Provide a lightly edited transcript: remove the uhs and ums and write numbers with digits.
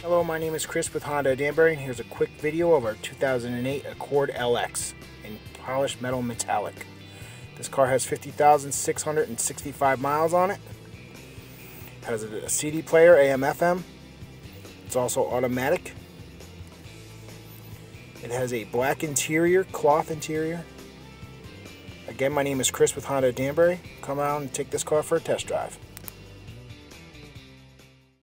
Hello, my name is Chris with Honda Danbury, and here's a quick video of our 2008 Accord LX in polished metal metallic. This car has 50,665 miles on it. It has a CD player, AM/FM. It's also automatic. It has a black interior, cloth interior. Again, my name is Chris with Honda Danbury. Come out and take this car for a test drive.